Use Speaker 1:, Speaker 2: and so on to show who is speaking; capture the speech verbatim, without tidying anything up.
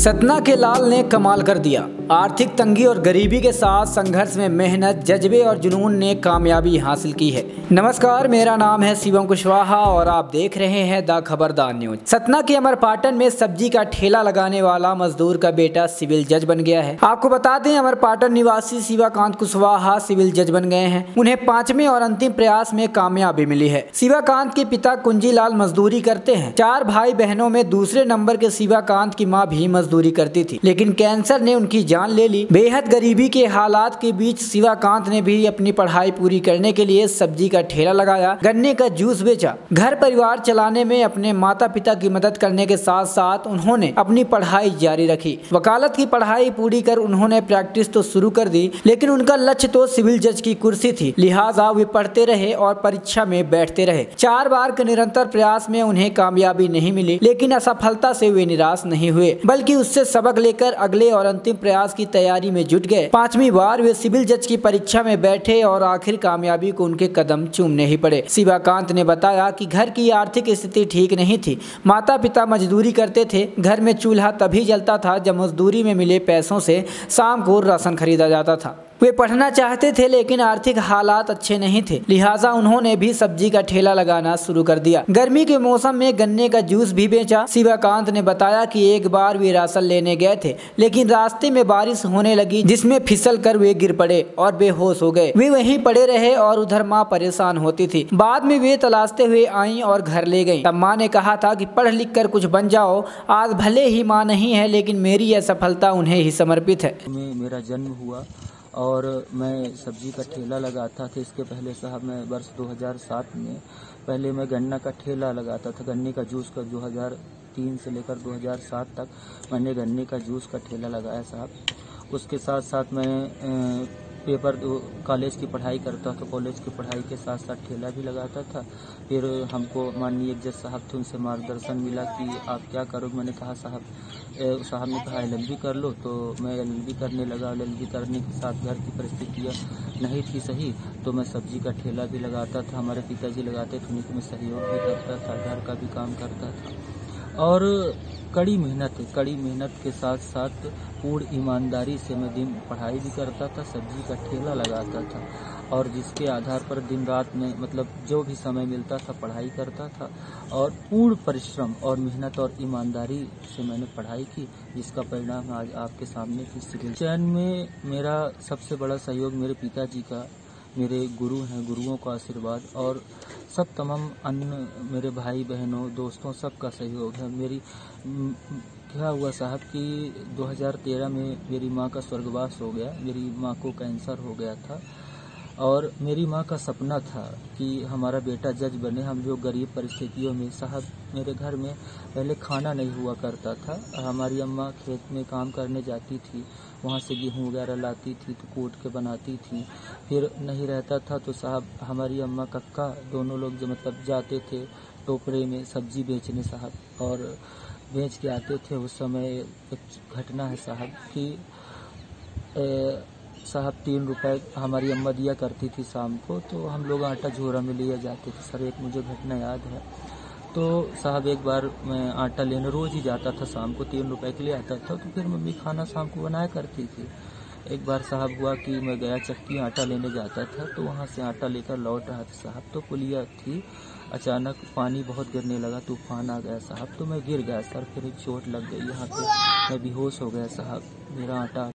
Speaker 1: सतना के लाल ने कमाल कर दिया। आर्थिक तंगी और गरीबी के साथ संघर्ष में मेहनत, जज्बे और जुनून ने कामयाबी हासिल की है। नमस्कार, मेरा नाम है शिवम कुशवाहा और आप देख रहे हैं द खबरदार न्यूज। सतना के अमरपाटन में सब्जी का ठेला लगाने वाला मजदूर का बेटा सिविल जज बन गया है। आपको बता दें, अमरपाटन निवासी शिवाकांत कुशवाहा सिविल जज बन गए हैं। उन्हें पांचवें और अंतिम प्रयास में कामयाबी मिली है। शिवाकांत के पिता कुंजीलाल मजदूरी करते हैं। चार भाई बहनों में दूसरे नंबर के शिवाकांत की माँ भी मजदूरी करती थी, लेकिन कैंसर ने उनकी जान ले ली। बेहद गरीबी के हालात के बीच शिवाकांत ने भी अपनी पढ़ाई पूरी करने के लिए सब्जी का ठेला लगाया, गन्ने का जूस बेचा। घर परिवार चलाने में अपने माता पिता की मदद करने के साथ साथ उन्होंने अपनी पढ़ाई जारी रखी। वकालत की पढ़ाई पूरी कर उन्होंने प्रैक्टिस तो शुरू कर दी, लेकिन उनका लक्ष्य तो सिविल जज की कुर्सी थी। लिहाजा वे पढ़ते रहे और परीक्षा में बैठते रहे। चार बार के निरंतर प्रयास में उन्हें कामयाबी नहीं मिली, लेकिन असफलता से वे निराश नहीं हुए, बल्कि उससे सबक लेकर अगले और अंतिम प्रयास की तैयारी में जुट गए। पांचवी बार वे सिविल जज की परीक्षा में बैठे और आखिर कामयाबी को उनके कदम चूमने ही पड़े। शिवाकांत ने बताया कि घर की आर्थिक स्थिति ठीक नहीं थी। माता पिता मजदूरी करते थे। घर में चूल्हा तभी जलता था जब मजदूरी में मिले पैसों से शाम को राशन खरीदा जाता था। वे पढ़ना चाहते थे, लेकिन आर्थिक हालात अच्छे नहीं थे। लिहाजा उन्होंने भी सब्जी का ठेला लगाना शुरू कर दिया। गर्मी के मौसम में गन्ने का जूस भी बेचा। शिवाकांत ने बताया कि एक बार वे राशन लेने गए थे, लेकिन रास्ते में बारिश होने लगी, जिसमें फिसल कर वे गिर पड़े और बेहोश हो गए। वे वहीं पड़े रहे और उधर माँ परेशान होती थी। बाद में वे तलाशते हुए आई और घर ले गई। तब माँ ने कहा था कि पढ़ लिख कर कुछ बन जाओ। आज भले ही माँ नहीं है, लेकिन मेरी यह सफलता उन्हें ही समर्पित है।
Speaker 2: मेरा जन्म हुआ और मैं सब्जी का ठेला लगाता था। इसके पहले साहब मैं वर्ष दो हज़ार सात में पहले मैं गन्ना का ठेला लगाता था। गन्ने का जूस का दो हज़ार तीन से लेकर दो हज़ार सात तक मैंने गन्ने का जूस का ठेला लगाया साहब। उसके साथ साथ मैं पेपर कॉलेज की पढ़ाई करता था। कॉलेज की पढ़ाई के साथ साथ ठेला भी लगाता था। फिर हमको माननीय जज साहब थे, उनसे मार्गदर्शन मिला कि आप क्या करोगे। मैंने कहा साहब साहब ने कहा एल एल बी कर लो, तो मैं एल एल बी करने लगा। एल एल बी करने के साथ घर की परिस्थितियाँ नहीं थी सही, तो मैं सब्जी का ठेला भी लगाता था। हमारे पिताजी लगाते थे, उन्हीं को मैं सहयोग भी करता था, घर का भी काम करता था। और कड़ी मेहनत कड़ी मेहनत के साथ साथ पूर्ण ईमानदारी से मैं दिन पढ़ाई भी करता था, सब्जी का ठेला लगाता था, और जिसके आधार पर दिन रात में मतलब जो भी समय मिलता था पढ़ाई करता था। और पूर्ण परिश्रम और मेहनत और ईमानदारी से मैंने पढ़ाई की, जिसका परिणाम आज आपके सामने की सिविल चयन में मेरा सबसे बड़ा सहयोग मेरे पिताजी का, मेरे गुरु हैं, गुरुओं का आशीर्वाद और सब तमाम अन्य मेरे भाई बहनों दोस्तों सबका सहयोग है। मेरी क्या हुआ साहब कि दो हज़ार तेरह में मेरी माँ का स्वर्गवास हो गया। मेरी माँ को कैंसर हो गया था और मेरी माँ का सपना था कि हमारा बेटा जज बने। हम लोग गरीब परिस्थितियों में साहब, मेरे घर में पहले खाना नहीं हुआ करता था। हमारी अम्मा खेत में काम करने जाती थी, वहाँ से गेहूँ वगैरह लाती थी तो कूट के बनाती थी। फिर नहीं रहता था तो साहब हमारी अम्मा कक्का दोनों लोग जो मतलब जाते थे टोकरे में सब्जी बेचने साहब, और बेच के आते थे। उस समय एक घटना है साहब कि ए, साहब तीन रुपए हमारी अम्मा दिया करती थी शाम को, तो हम लोग आटा झोरा में लिए जाते थे। सर एक मुझे घटना याद है। तो साहब एक बार मैं आटा लेने रोज़ ही जाता था, शाम को तीन रुपए के लिए आता था, तो फिर मम्मी खाना शाम को बनाया करती थी। एक बार साहब हुआ कि मैं गया चक्की आटा लेने जाता था, तो वहाँ से आटा लेकर लौट रहा था साहब, तो पुलिया थी। अचानक पानी बहुत गिरने लगा, तूफान आ गया साहब, तो मैं गिर गया सर। फिर एक चोट लग गई यहाँ पे, मैं बेहोश हो गया साहब। मेरा आटा